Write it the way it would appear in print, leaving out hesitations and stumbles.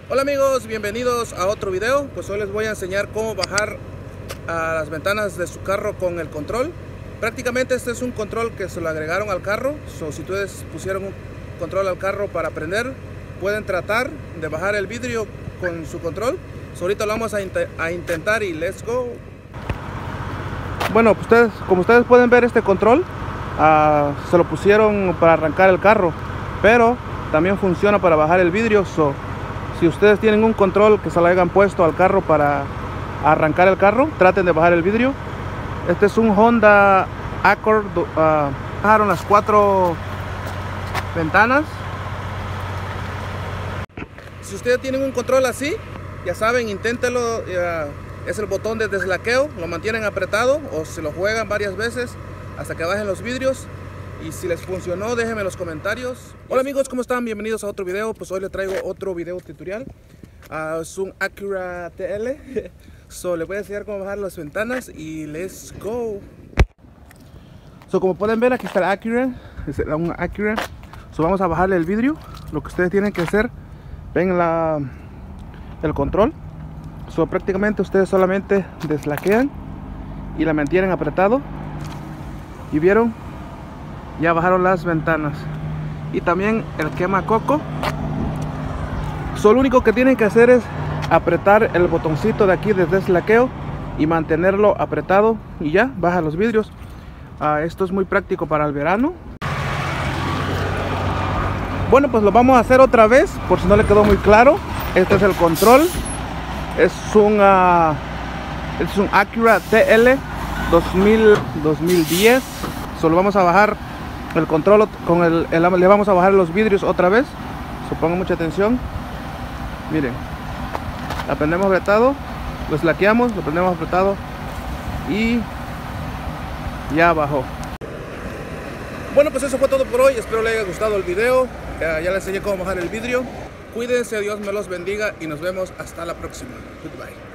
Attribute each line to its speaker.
Speaker 1: Hola amigos, bienvenidos a otro video. Pues hoy les voy a enseñar cómo bajar a las ventanas de su carro con el control. Prácticamente este es un control que se lo agregaron al carro. Si ustedes pusieron un control al carro para prender, pueden tratar de bajar el vidrio con su control. Ahorita lo vamos a intentar y let's go. Bueno, pues como ustedes pueden ver, este control se lo pusieron para arrancar el carro, pero también funciona para bajar el vidrio. Si ustedes tienen un control que se lo hayan puesto al carro para arrancar el carro, traten de bajar el vidrio. Este es un Honda Accord. Bajaron las 4 ventanas. Si ustedes tienen un control así, ya saben, inténtelo. Es el botón de deslaqueo, lo mantienen apretado o se lo juegan varias veces hasta que bajen los vidrios. Y si les funcionó, déjenme en los comentarios. Hola amigos, ¿cómo están? Bienvenidos a otro video. Pues hoy les traigo otro video tutorial. Es un Acura TL. Les voy a enseñar cómo bajar las ventanas y let's go. Como pueden ver, aquí está el Acura. Es un Acura. Vamos a bajarle el vidrio. Lo que ustedes tienen que hacer, ven el control. Prácticamente ustedes solamente deslaquean y la mantienen apretado. Y vieron, ya bajaron las ventanas. Y también el quema coco. Lo único que tienen que hacer es apretar el botoncito de aquí de deslaqueo y mantenerlo apretado y ya baja los vidrios. Esto es muy práctico para el verano. Bueno, pues lo vamos a hacer otra vez por si no le quedó muy claro. Este es el control. Es un Acura TL 2010. Solo vamos a bajar el control le vamos a bajar los vidrios otra vez. Pongan mucha atención. Miren, la prendemos apretado, lo slaqueamos, lo prendemos apretado y ya bajó. Bueno, pues eso fue todo por hoy. Espero les haya gustado el video. Ya les enseñé cómo bajar el vidrio. Cuídense, Dios me los bendiga y nos vemos hasta la próxima. Goodbye.